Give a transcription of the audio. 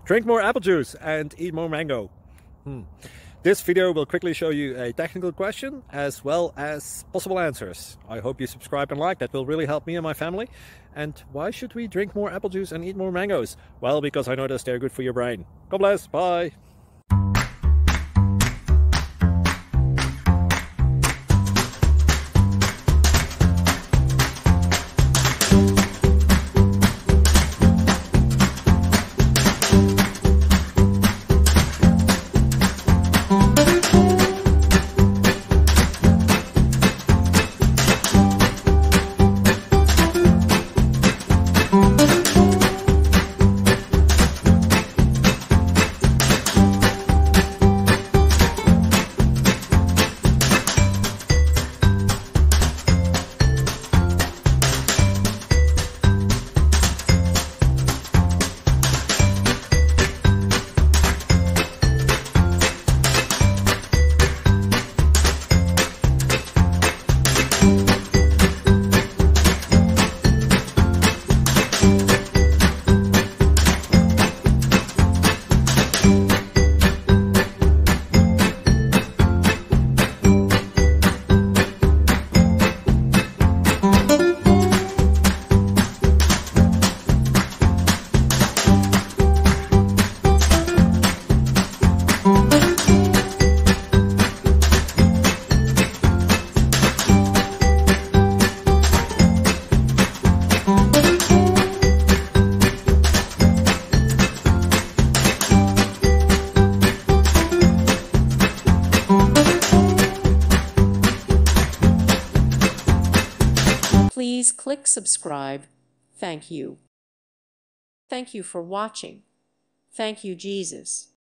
Drink more apple juice and eat more mango. This video will quickly show you a technical question as well as possible answers. I hope you subscribe and like, that will really help me and my family. And why should we drink more apple juice and eat more mangoes? Well, because I noticed they're good for your brain. God bless, bye! Please click subscribe. Thank you. Thank you for watching. Thank you, Jesus.